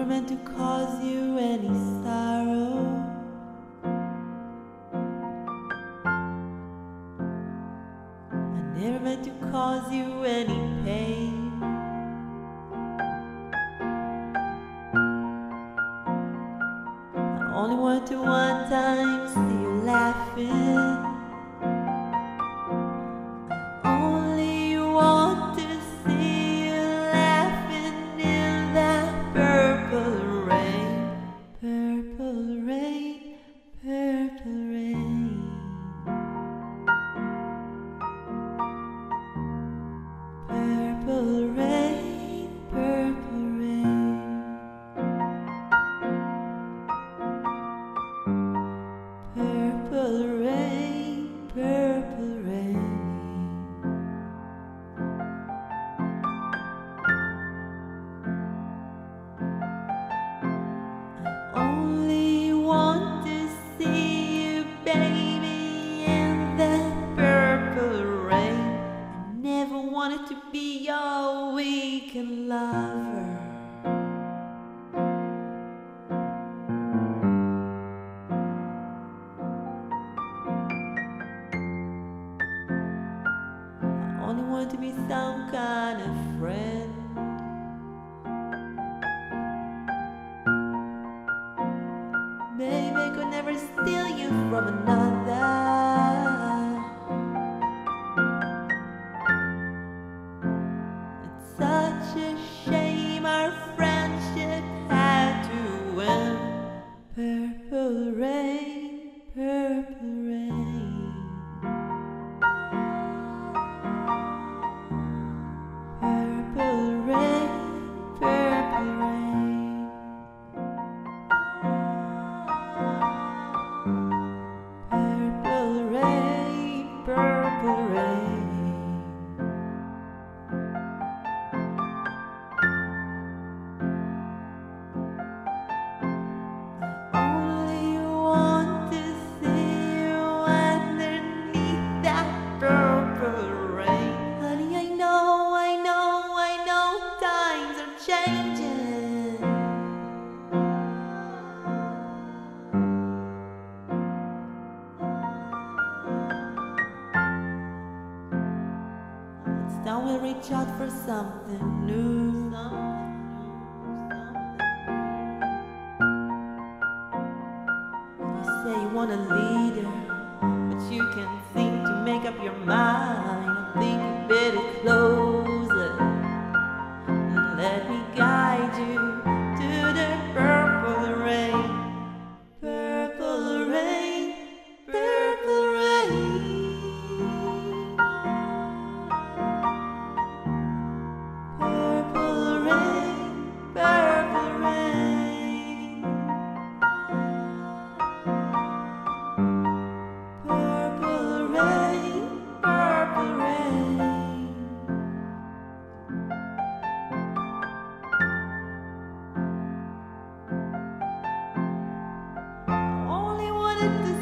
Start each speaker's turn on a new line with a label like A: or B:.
A: meant to cause you any sorrow. I never meant to cause you any pain. I only want to one time see you laughing. I only want to see you laughing in that purple rain. Purple rain, purple rain. Purple rain, purple rain. Purple rain, purple rain. I only want to see you, baby, in that purple rain. I never wanted to be your weekend lover. I only want to be some kind of friend. Baby, I could never steal you from another. It's such a shame our friendship had to end. Purple rain, purple rain. Purple rain, purple rain. Purple rain, purple rain. I only want to see you underneath that purple rain. Honey, I know, times are changing. It's time we reach out for something new. You say you want a leader, but you can't seem to make up your mind. I think you better closer and let me guide you to the purple rain. Purple rain, purple rain. Purple rain, purple rain. Purple rain, purple rain. I only wanted to